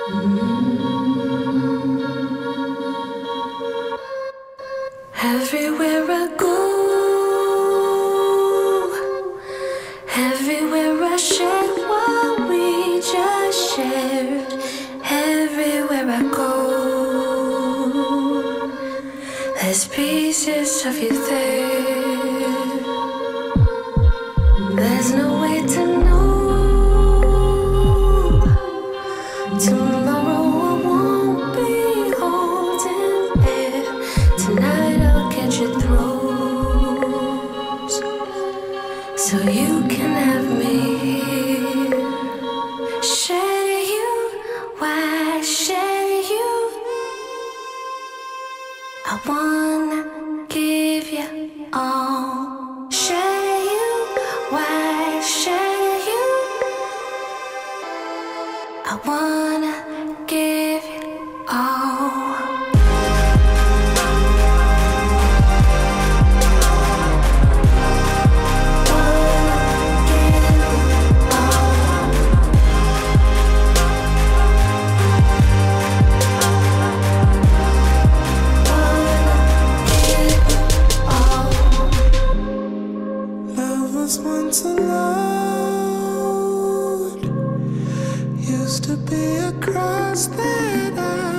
Everywhere I go, everywhere I share what we just shared. Everywhere I go, there's pieces of you there. There's no way to know. Tomorrow I won't be holding air. Tonight I'll catch your throat, so you can have me here. Share you, why share you? I wanna give you all. Share you, why share you? I wanna give you all. Once allowed, used to be a cross that I